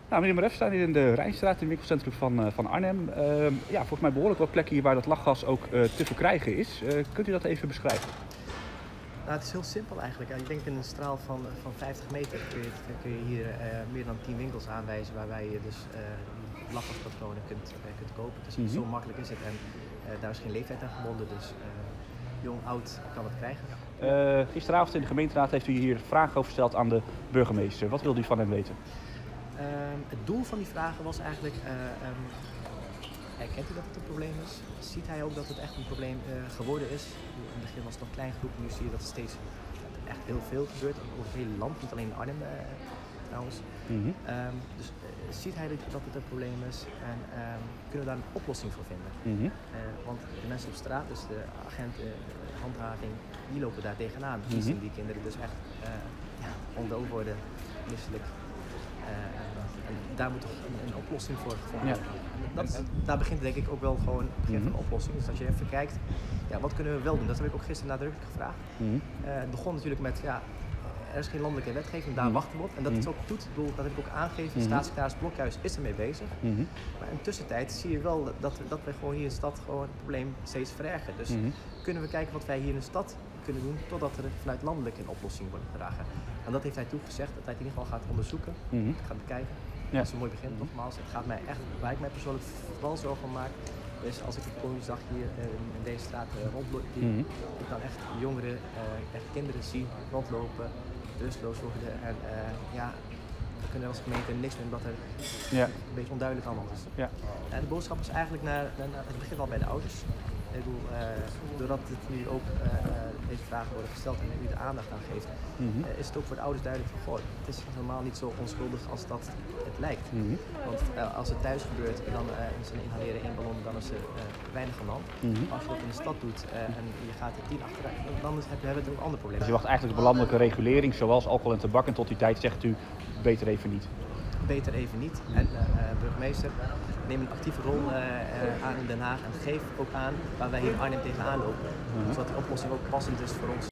Nou, meneer Maref, we staan hier in de Rijnstraat, in het winkelcentrum van Arnhem. Ja, volgens mij behoorlijk wat plekken hier waar dat lachgas ook te verkrijgen is. Kunt u dat even beschrijven? Nou, het is heel simpel eigenlijk. Ik denk in een straal van 50 meter kun je hier meer dan 10 winkels aanwijzen waarbij je dus lachgaspatronen kunt kopen. Dus zo makkelijk is het en daar is geen leeftijd aan gebonden, dus jong, oud kan het krijgen. Gisteravond in de gemeenteraad heeft u hier vragen over gesteld aan de burgemeester. Wat wilde u van hem weten? Het doel van die vragen was eigenlijk, erkent u dat het een probleem is? Ziet hij ook dat het echt een probleem geworden is? In het begin was het nog een klein groep, nu zie je dat er steeds echt heel veel gebeurt, over het hele land, niet alleen in Arnhem trouwens. Dus ziet hij dat het een probleem is en kunnen we daar een oplossing voor vinden? Want de mensen op straat, dus de agenten, de handhaving, die lopen daar tegenaan. Die zien die kinderen dus echt ondood worden, misselijk. En daar moet toch een oplossing voor gevonden worden. Daar begint denk ik ook wel gewoon het begin van een oplossing. Dus als je even kijkt, wat kunnen we wel doen? Dat heb ik ook gisteren nadrukkelijk gevraagd. Het begon natuurlijk met, er is geen landelijke wetgeving, daar wachten we op. En dat is ook goed. Ik bedoel, dat heb ik ook aangegeven. Staatssecretaris Blokhuis is ermee bezig. Maar in de tussentijd zie je wel dat we gewoon hier in de stad gewoon het probleem steeds verergeren. Dus kunnen we kijken wat wij hier in de stad kunnen doen, totdat er vanuit landelijk een oplossing wordt gedragen. En dat heeft hij toegezegd, dat hij het in ieder geval gaat onderzoeken, gaat bekijken. Dat is een mooi begin, nogmaals. Het gaat mij echt, waar ik mij persoonlijk vooral zorgen om maak, is als ik op Koningsdag hier in deze straat rondloop, ik dan echt jongeren, echt kinderen zie rondlopen, rustloos worden en we kunnen als gemeente niks doen omdat er een beetje onduidelijk allemaal is. En de boodschap is eigenlijk het begint al bij de ouders. Ik bedoel, doordat het nu ook deze vragen worden gesteld en u de aandacht aan geeft, is het ook voor de ouders duidelijk van, goh, het is helemaal niet zo onschuldig als dat het lijkt. Want als het thuis gebeurt en dan ze inhaleren één ballon, dan is er weinig aan de hand. Als je dat in de stad doet en je gaat er 10 achteruit, dan hebben we een ander probleem. Dus u wacht eigenlijk op een landelijke regulering, zoals alcohol en tabak, en tot die tijd zegt u, beter even niet. Beter even niet. En burgemeester, neem een actieve rol aan in Den Haag en geef ook aan waar wij hier in Arnhem tegenaan lopen. Zodat die oplossing ook passend is voor ons.